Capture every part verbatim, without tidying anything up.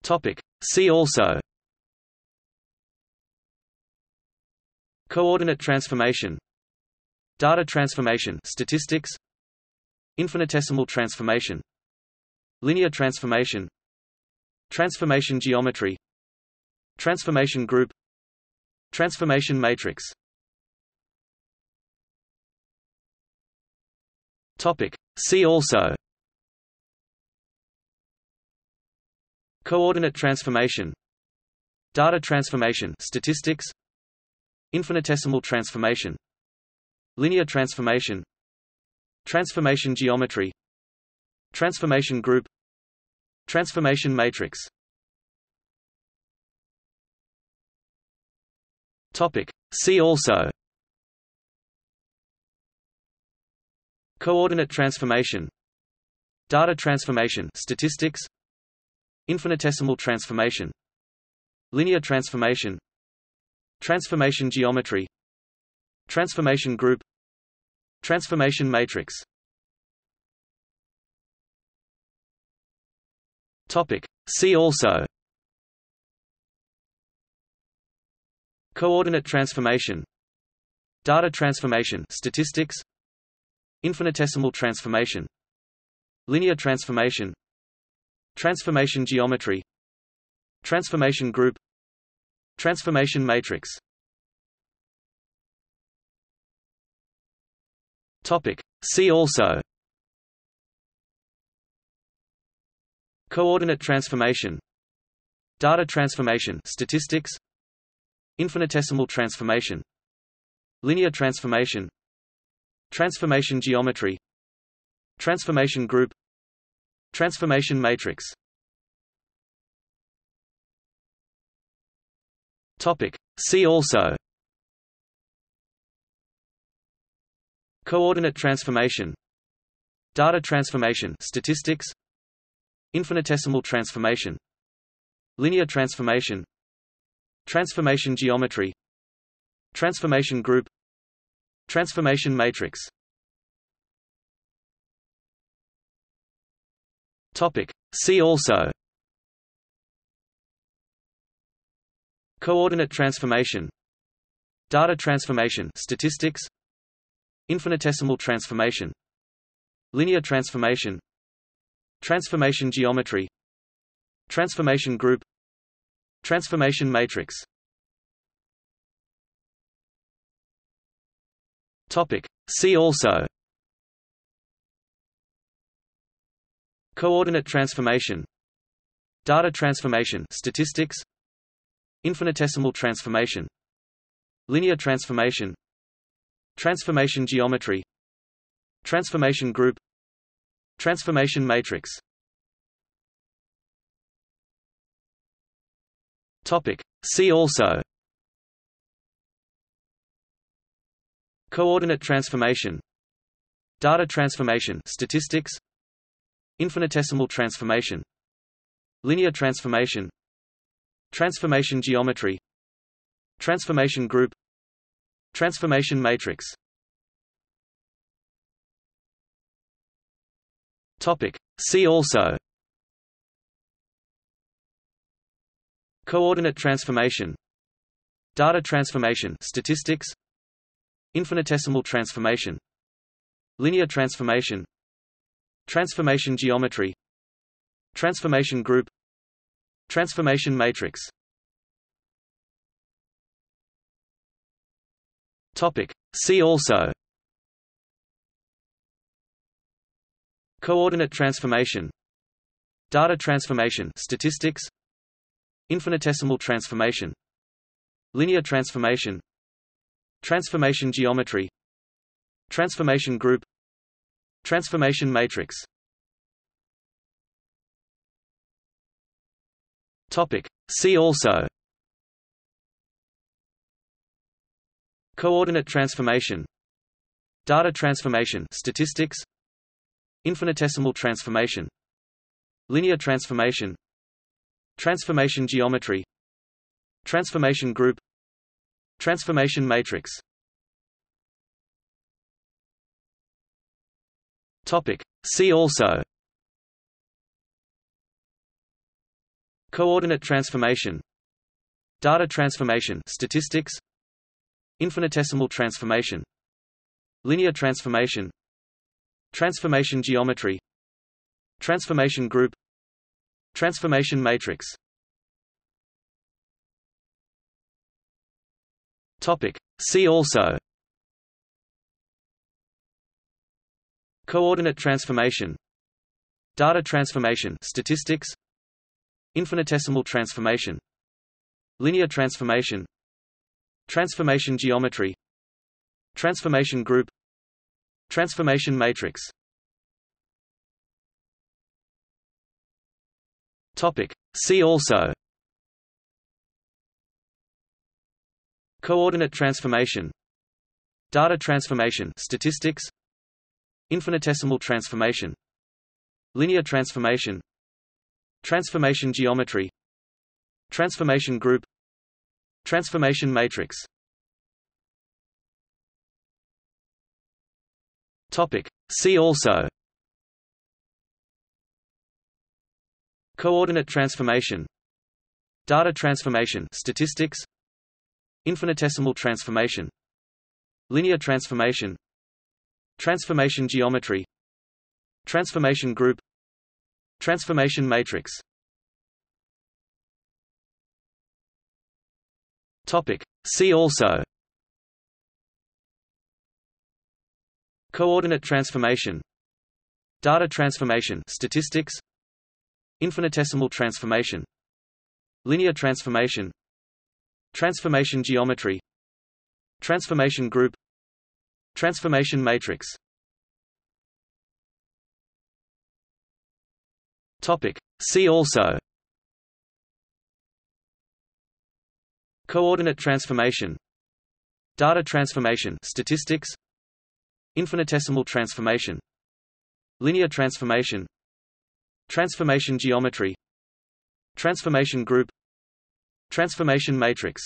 Topic. See also: coordinate transformation, data transformation statistics, infinitesimal transformation, linear transformation, transformation geometry, transformation group, transformation matrix. Topic. See also: coordinate transformation, data transformation statistics, infinitesimal transformation, linear transformation, transformation geometry, transformation group, transformation matrix. Topic. See also: coordinate transformation, data transformation statistics, infinitesimal transformation, linear transformation, transformation geometry, transformation group, transformation matrix. Topic. See also: coordinate transformation, data transformation statistics, infinitesimal transformation, linear transformation, transformation geometry, transformation group, transformation matrix. Topic. See also: coordinate transformation, data transformation statistics, infinitesimal transformation, linear transformation, transformation geometry, transformation group, transformation matrix. Topic. See also: coordinate transformation, data transformation statistics, infinitesimal transformation, linear transformation, transformation geometry, transformation group, transformation matrix. Topic. See also: coordinate transformation, data transformation statistics, infinitesimal transformation, linear transformation, transformation geometry, transformation group, transformation matrix. Topic. See also: coordinate transformation, data transformation statistics, infinitesimal transformation, linear transformation, transformation geometry, transformation group, transformation matrix. Topic. See also: coordinate transformation, data transformation statistics, infinitesimal transformation, linear transformation, transformation geometry, transformation group, transformation matrix. Topic. See also: coordinate transformation, data transformation statistics, infinitesimal transformation, linear transformation, transformation geometry, transformation group, transformation matrix. Topic. See also: coordinate transformation, data transformation statistics, infinitesimal transformation, linear transformation, transformation geometry, transformation group, transformation matrix. Topic. See also: coordinate transformation, data transformation statistics, infinitesimal transformation, linear transformation, transformation geometry, transformation group, transformation matrix. Topic. See also: coordinate transformation, data transformation statistics, infinitesimal transformation, linear transformation, transformation geometry, transformation group, transformation matrix. Topic. See also: coordinate transformation, data transformation statistics, infinitesimal transformation, linear transformation, transformation geometry, transformation group, transformation matrix. Topic. See also: coordinate transformation, data transformation statistics, infinitesimal transformation, linear transformation, transformation geometry, transformation group, transformation matrix. Topic. See also: coordinate transformation, data transformation statistics, infinitesimal transformation, linear transformation, transformation geometry, transformation group, transformation matrix. Topic. See also: coordinate transformation, data transformation statistics, infinitesimal transformation, linear transformation, transformation geometry, transformation group, transformation matrix. Topic. See also: coordinate transformation, data transformation statistics, infinitesimal transformation, linear transformation, transformation geometry, transformation group, transformation matrix.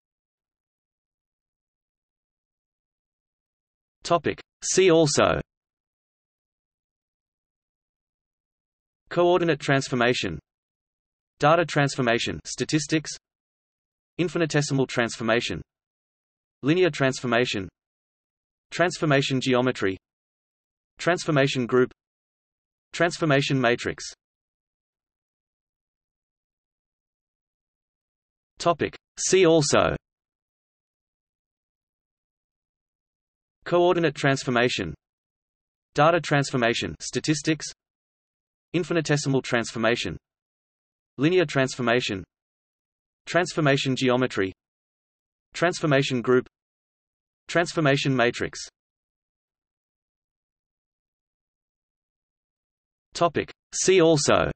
Topic. See also: coordinate transformation, data transformation statistics, infinitesimal transformation, linear transformation, transformation geometry, transformation group, transformation matrix. Topic. See also: coordinate transformation, data transformation statistics, infinitesimal transformation, linear transformation, transformation geometry, transformation group, transformation matrix. Topic. See also: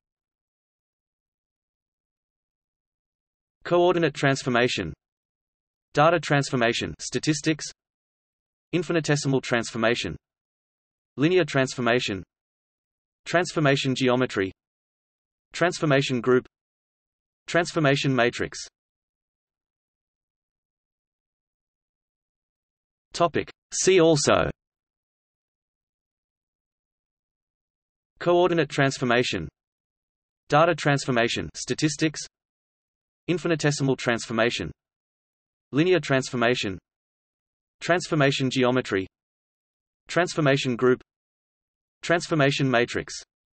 coordinate transformation, data transformation statistics, infinitesimal transformation, linear transformation, transformation geometry, transformation group, transformation matrix. Topic. See also: coordinate transformation, data transformation statistics, infinitesimal transformation, linear transformation, transformation geometry, transformation group, transformation matrix.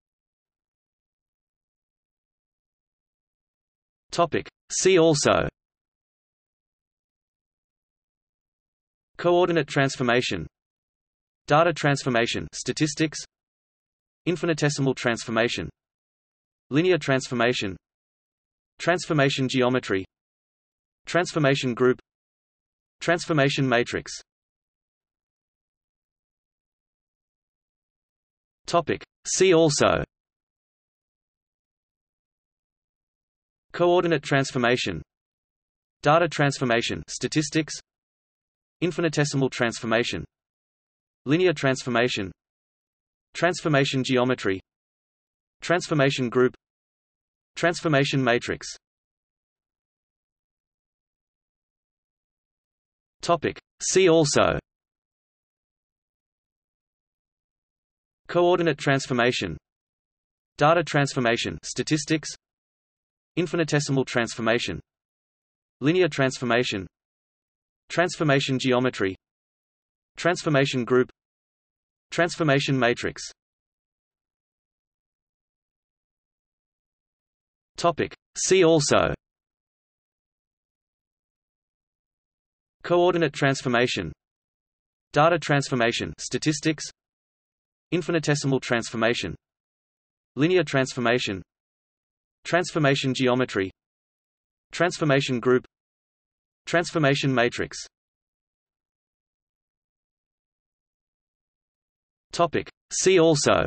Topic. See also: coordinate transformation, data transformation statistics, infinitesimal transformation, linear transformation, transformation geometry, transformation group, transformation matrix. Topic. See also: coordinate transformation, data transformation statistics, infinitesimal transformation, linear transformation, transformation geometry, transformation group, transformation matrix. Topic. See also: coordinate transformation, data transformation statistics, infinitesimal transformation, linear transformation, transformation geometry, transformation group, transformation matrix. Topic. See also: coordinate transformation, data transformation statistics, infinitesimal transformation, linear transformation, transformation geometry, transformation group, transformation matrix. Topic. See also: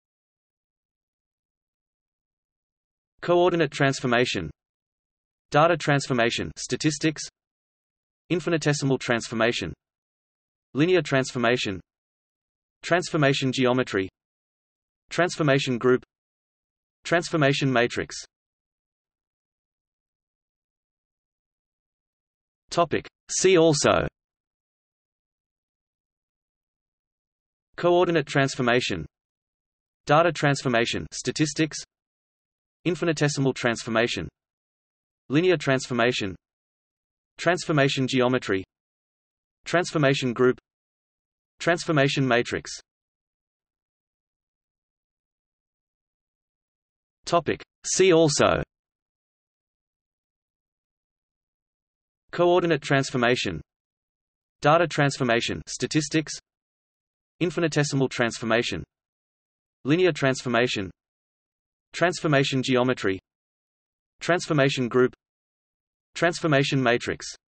coordinate transformation, data transformation statistics, infinitesimal transformation, linear transformation, transformation geometry, transformation group, transformation matrix. Topic. See also: coordinate transformation, data transformation statistics, infinitesimal transformation, linear transformation, transformation geometry, transformation group, transformation matrix. Topic. See also: coordinate transformation, data transformation statistics, infinitesimal transformation, linear transformation, transformation geometry, transformation group, transformation matrix.